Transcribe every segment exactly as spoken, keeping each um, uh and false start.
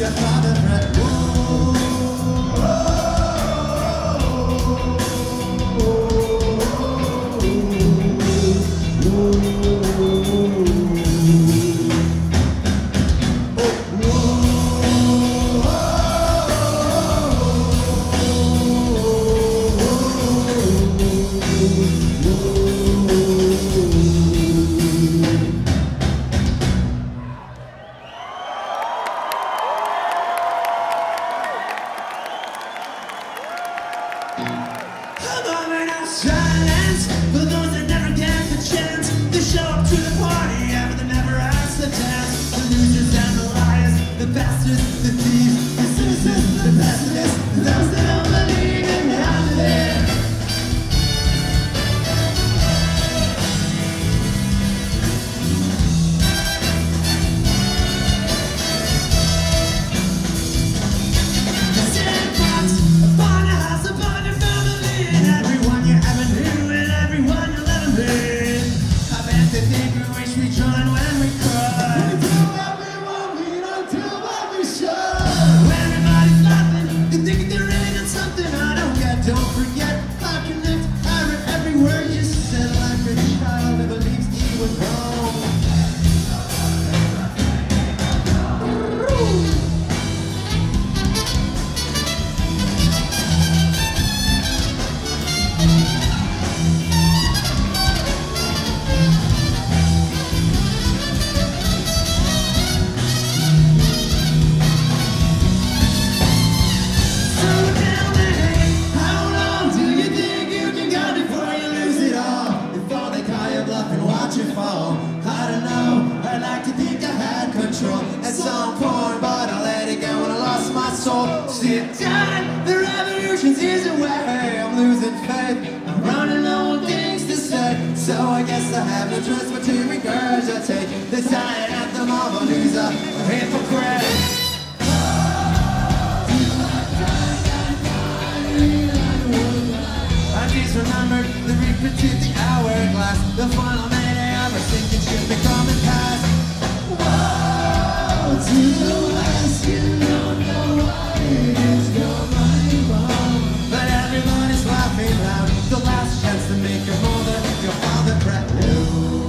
your father breath. Silence for those that never get the chance. They show up to the party, yeah, but they never ask to dance. The losers and the liars, the bastards, the thieves, the citizens, the pessimists, those that don't believe in nothing. The sandbox, upon your house, upon your family, and everyone you ever knew and everyone you'll ever meet. I bet they think we wish we joined when we could. We do everyone we don't do what we should. When everybody's laughing, they think they're really doing something I don't get. Don't forget, I connect, I read every word you said like a child that believes he was wrong. I don't know, I'd like to think I had control at some point, but I let it go when I lost my soul. Sit down, the revolution's years away. I'm losing faith, I'm running low on things to say. So I guess I have no choice but to regurgitate the dying anthem of a loser, a hypocrite. I just remembered the repeated the hourglass, the final mayday of our sinking ship becoming past. Whoa, to the west, you don't know why it is your mind bomb. But everybody's laughing loud, the last chance to make your mother, your father brand new.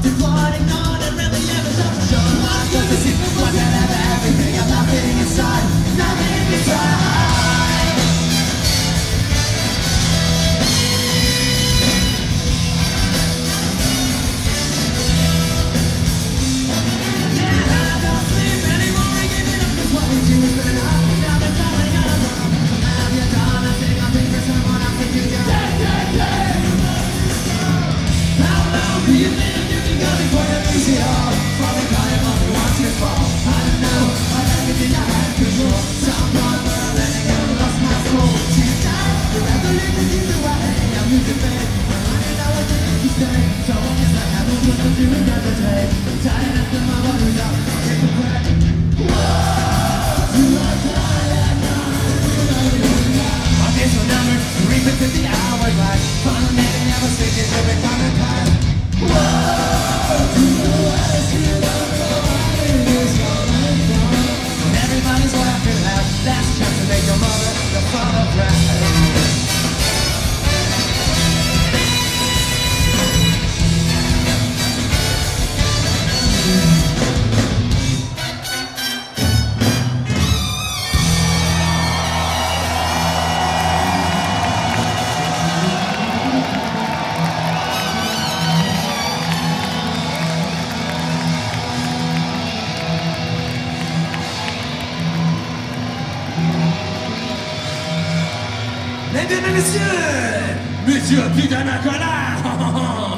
Everything, I'm nothing inside. Mesdames et messieurs, Monsieur Putain Nicolas.